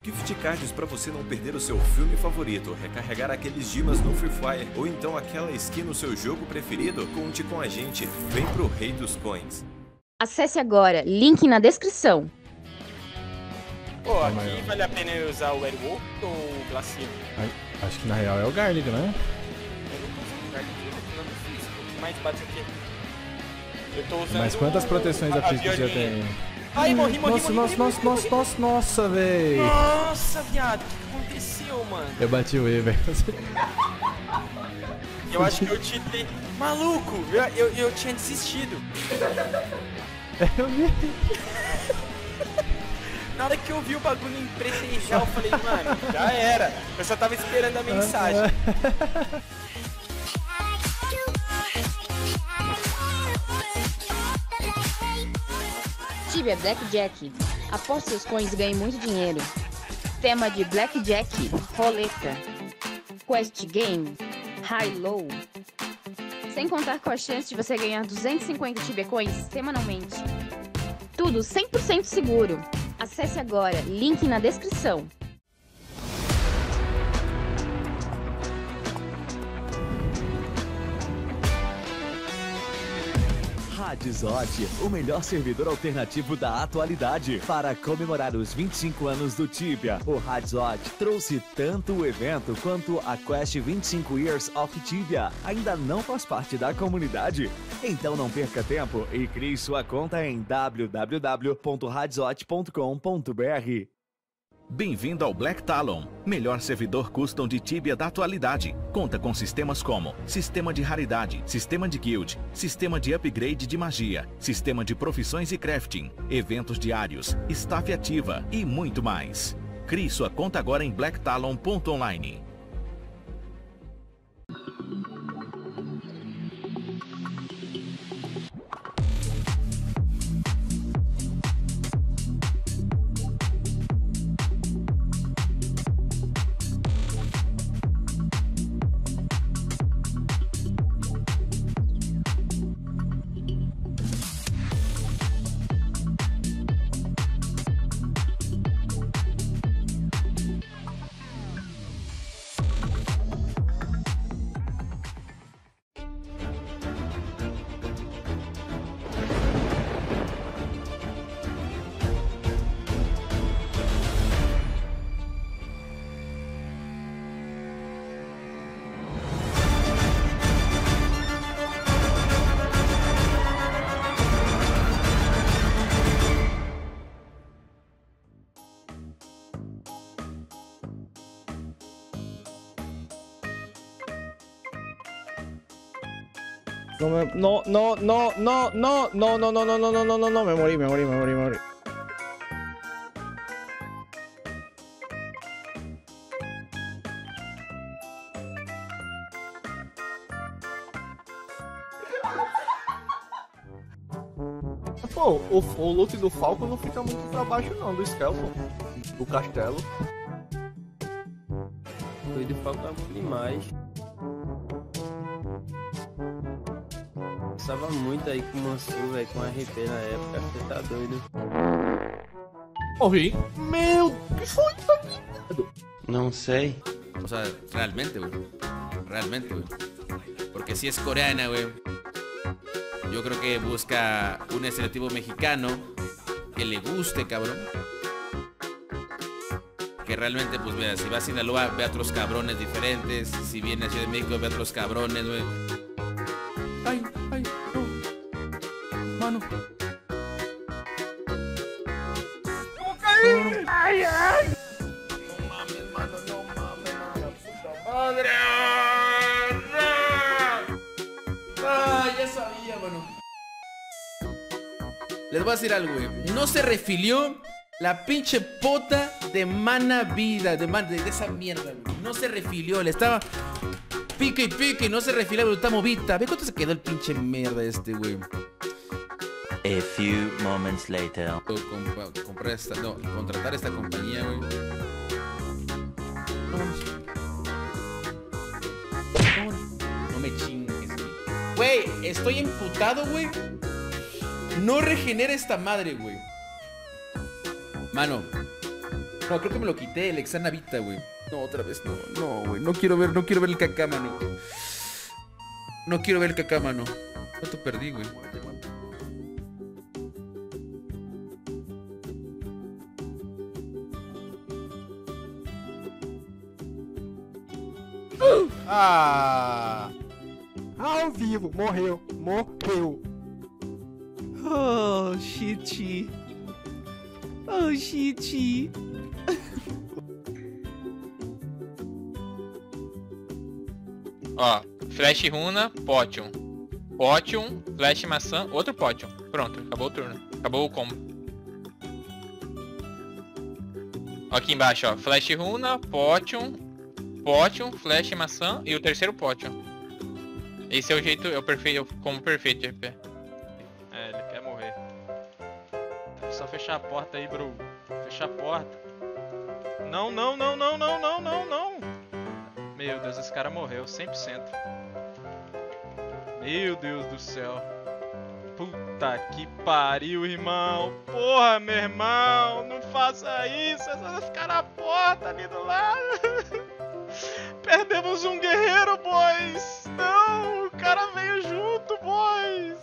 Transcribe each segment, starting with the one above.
Gift cards para você não perder o seu filme favorito, recarregar aqueles dimas no Free Fire ou então aquela skin no seu jogo preferido? Conte com a gente, vem pro Rei dos Coins. Acesse agora, link na descrição. Pô, aqui vale a pena eu usar o Airwolf ou o Glacier? Acho que na real é o Garlic, né? Eu não consigo usar aqui, eu tô usando físico. O que mais bate aqui? Eu tô usando. Mas quantas proteções a física já tem? Ai, morri. Nossa, véi. Nossa, viado, o que aconteceu, mano? Eu bati o E, velho. Eu acho que eu cheatei. Maluco, eu tinha desistido. Eu vi. Na hora que eu vi o bagulho em pretejar, eu falei, mano, já era. Eu só tava esperando a mensagem. Tibia Blackjack. Aposte seus coins e ganhe muito dinheiro. Tema de Blackjack, roleta, Quest Game, High Low. Sem contar com a chance de você ganhar 250 Tibia Coins semanalmente. Tudo 100% seguro. Acesse agora, link na descrição. Hadzot, o melhor servidor alternativo da atualidade. Para comemorar os 25 anos do Tibia, o Hadzot trouxe tanto o evento quanto a Quest 25 Years of Tibia. Ainda não faz parte da comunidade? Então não perca tempo e crie sua conta em www.hadzot.com.br. Bem-vindo ao Black Talon, melhor servidor custom de Tibia da atualidade. Conta com sistemas como sistema de raridade, sistema de guild, sistema de upgrade de magia, sistema de profissões e crafting, eventos diários, staff ativa e muito mais. Crie sua conta agora em blacktalon.online. No, me morí. Pô, o loot do Falco não fica muito pra baixo não, do Skeleton, do castelo. O loot do Falco é bom demais. Passava muito aí com o Mansur, velho, com RP na época, você tá doido. Morri. Meu, que foi isso aqui? Não sei. O sea, realmente, güey. Realmente, güey. Porque si es coreana, güey. Yo creo que busca un estereotipo mexicano que le guste, cabrón. Que realmente, pues, vea, si va a Sinaloa, ve a otros cabrones diferentes. Si viene a Ciudad de México, ve a otros cabrones, güey. Ay, no. Mano. ¿Cómo caí? Ay. No mames, mano, puta madre. Ya sabía, mano. Les voy a decir algo, güey. No se refilió la pinche pota de mana vida, de esa mierda, güey. No se refilió, le estaba pique y no se refilió, pero está movita. Ve cuánto se quedó el pinche mierda este, güey. A few moments later. Contratar esta compañía, güey. No me chingues, güey. Güey, estoy emputado, güey. No regenera esta madre, güey. Mano, No, creo que me lo quité, el Exana Vita, güey. No, otra vez no. No, güey. No quiero ver el cacámano. No quiero ver el cacámano. ¿Cuánto perdí, güey? Ah! Ao vivo, morreu. Morreu. Oh, shit. Oh, shit. Ó, Flash Runa, Potion. Potion, Flash Maçã, outro Potion. Pronto, acabou o turno. Acabou o combo. Ó, aqui embaixo, ó. Flash Runa, Potion, Flash Maçã e o terceiro Potion. Esse é o jeito, é o perfeito, como perfeito de RP. É, ele quer morrer. Só fechar a porta aí, bro. Fechar a porta. Não. Meu Deus, esse cara morreu, 100%. Meu Deus do céu. Puta que pariu, irmão. Porra, meu irmão. Não faça isso. É só ficar na porta ali do lado. Perdemos um guerreiro, boys. Não, o cara veio junto, boys.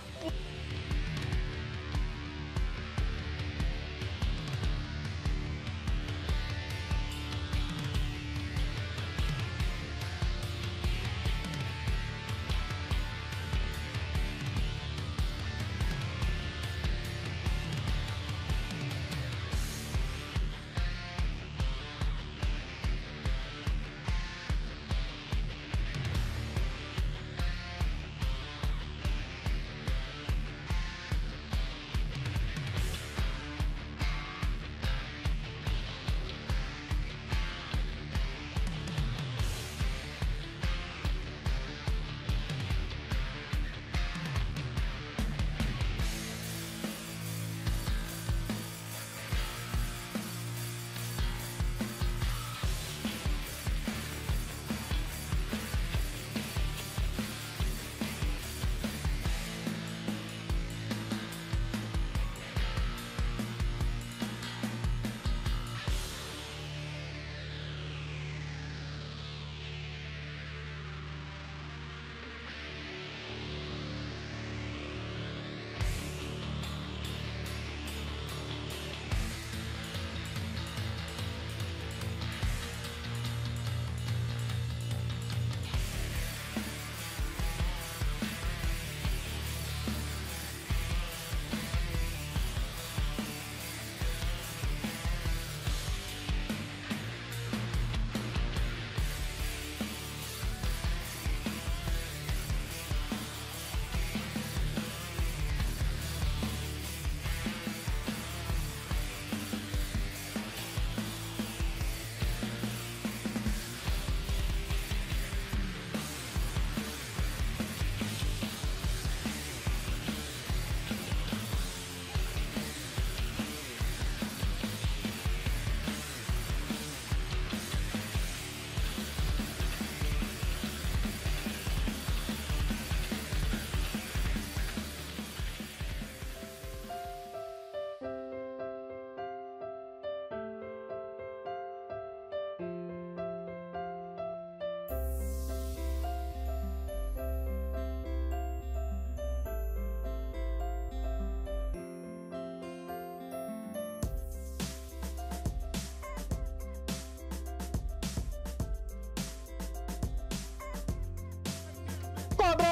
Cobra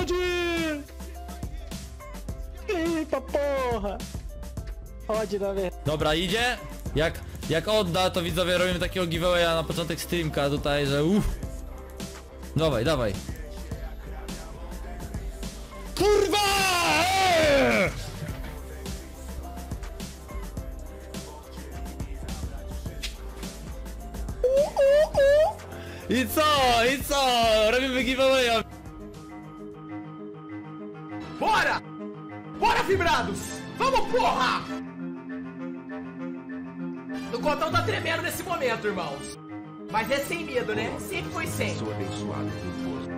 Rude! Eita porra! Chodź na mnie. Dobra, idzie. Jak odda, to widzowie robimy takiego giveawaya na początek streamka tutaj, że Dawaj. Kurwa! I co? Robimy giveawaya. Bora, vibrados! Vamos, porra! O cotão tá tremendo nesse momento, irmãos. Mas é sem medo, né? Sempre foi sem. Sou abençoado por Deus.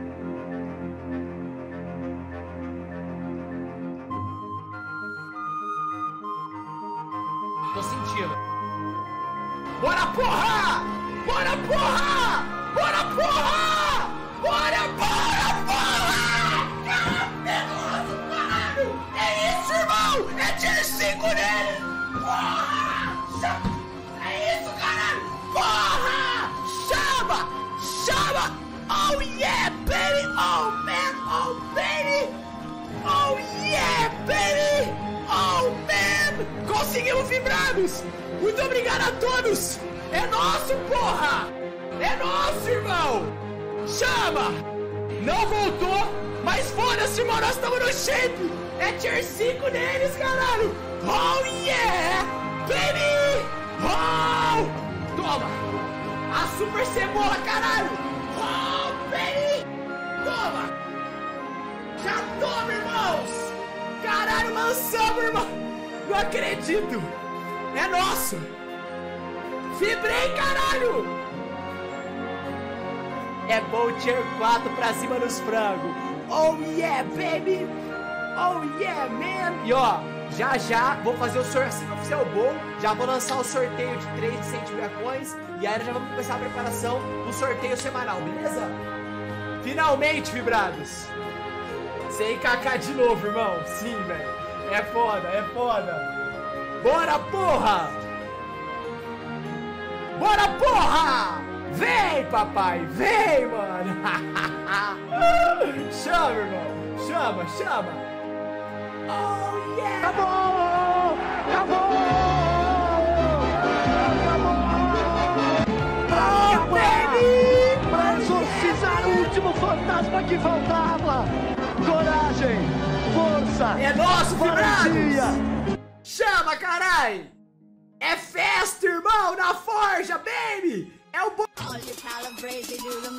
Tô sentindo. Bora, porra! Bora, porra! Bora, porra! Bora, porra! Caralho! É isso, irmão! É tier 5 nele! Porra! É isso, caralho! Porra! Chama! Chama! Oh yeah, baby! Oh man! Oh baby! Oh yeah, baby! Oh man! Conseguimos vibrados! Muito obrigado a todos! É nosso, porra! É nosso, irmão! Chama! Não voltou, mas foda-se, irmão, nós estamos no shape! É tier 5 neles, caralho! Oh yeah! Baby! Oh! Toma! A super cebola, caralho! Oh, baby! Toma! Já toma, irmãos! Caralho, lançamos, irmão! Não acredito! É nosso! Vibrei, caralho! É bom tier 4 pra cima dos frangos. Oh yeah, baby! Oh yeah, man! E ó, já vou fazer o sorteio, assim que eu fizer o bolo, já vou lançar o sorteio de 3 de 100 coins. E aí já vamos começar a preparação do sorteio semanal, beleza? Finalmente, vibrados! Sem KK de novo, irmão. Sim, velho. É foda, é foda. Bora, porra! Bora, porra! Vem, papai! Vem, mano! Chama, irmão! Chama, chama! Oh, yeah! Acabou! Acabou! Oh, baby! Pra exorcizar o último fantasma que faltava! Coragem! Força! É nosso, valentia! Chama, carai! É festa, irmão! Na forja, baby! É o